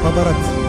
انتظرت.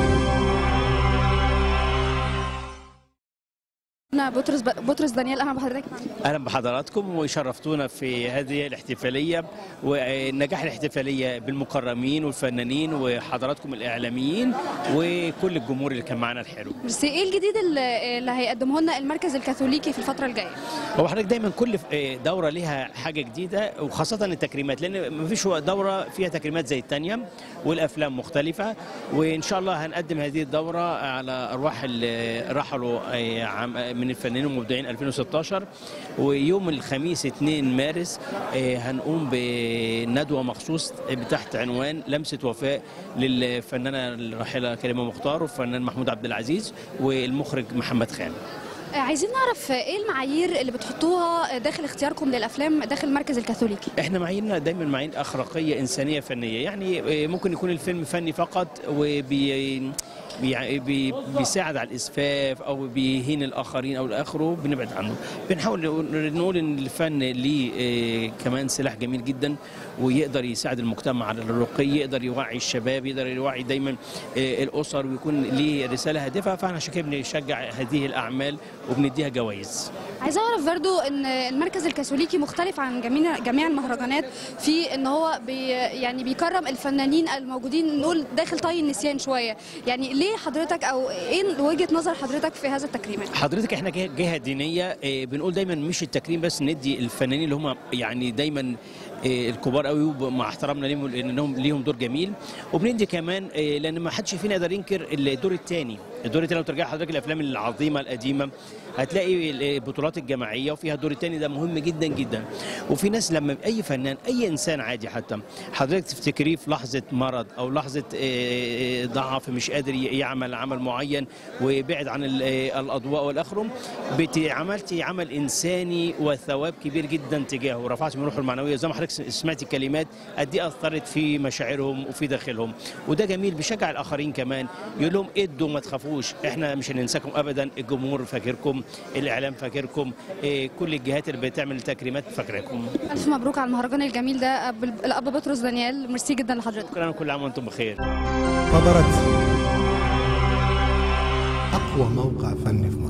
بطرس دانيال، اهلا بحضرتك. اهلا بحضراتكم وشرفتونا في هذه الاحتفاليه، ونجاح الاحتفاليه بالمكرمين والفنانين وحضراتكم الاعلاميين وكل الجمهور اللي كان معانا الحلو. بس ايه الجديد اللي هيقدمه لنا المركز الكاثوليكي في الفتره الجايه؟ هو حضرتك دايما كل دوره ليها حاجه جديده، وخاصه التكريمات، لان مفيش دوره فيها تكريمات زي الثانيه، والافلام مختلفه. وان شاء الله هنقدم هذه الدوره على ارواح اللي رحلوا من الفنانين المبدعين 2016. ويوم الخميس 2 مارس هنقوم بندوه مخصوص تحت عنوان لمسه وفاء للفنانه الراحله كريمه مختار والفنان محمود عبد العزيز والمخرج محمد خان. عايزين نعرف ايه المعايير اللي بتحطوها داخل اختياركم للافلام داخل المركز الكاثوليكي؟ احنا معاييرنا دايما معايير اخلاقيه انسانيه فنيه، يعني ممكن يكون الفيلم فني فقط بيساعد على الاسفاف او بيهين الاخرين او الاخره بنبعد عنه. بنحاول نقول ان الفن ليه كمان سلاح جميل جدا، ويقدر يساعد المجتمع على الرقي، يقدر يوعي الشباب، يقدر يوعي دايما الاسر، ويكون ليه رساله هادفه. فاحنا عشان كده بنشجع هذه الاعمال وبنديها جوائز. عايز اعرف برضو ان المركز الكاثوليكي مختلف عن جميع المهرجانات في ان هو يعني بيكرم الفنانين الموجودين، نقول داخل طي النسيان شويه. يعني ليه حضرتك او ايه وجهه نظر حضرتك في هذا التكريم؟ حضرتك احنا جهه دينيه، بنقول دايما مش التكريم بس، ندي الفنانين اللي هم يعني دايما الكبار قوي مع احترامنا ليهم لانهم ليهم دور جميل، وبندي كمان لان ما حدش فينا يقدر ينكر الدور الثاني. لو ترجع حضرتك الافلام العظيمه القديمه هتلاقي البطولات الجماعيه وفيها الدور الثاني، ده مهم جدا جدا. وفي ناس لما اي فنان اي انسان عادي حتى حضرتك تفتكريه في لحظه مرض او لحظه ضعف مش قادر يعمل عمل معين ويبعد عن الاضواء والاخره، عملتي عمل انساني وثواب كبير جدا تجاهه، رفعت من روحه المعنويه. زي ما حضرتك سمعتي الكلمات قد ايه اثرت في مشاعرهم وفي داخلهم، وده جميل بيشجع الاخرين كمان، يقول لهم ادوا ما تخافوش، احنا مش هننساكم ابدا، الجمهور فاكركم، الاعلام فاكركم، كل الجهات اللي بتعمل تكريمات فاكراكم. الف مبروك على المهرجان الجميل ده الاب بطرس دانيال، ميرسي جدا لحضرتك. شكرا، كل عام وانتم بخير. انتظرت. أقوى موقع فني في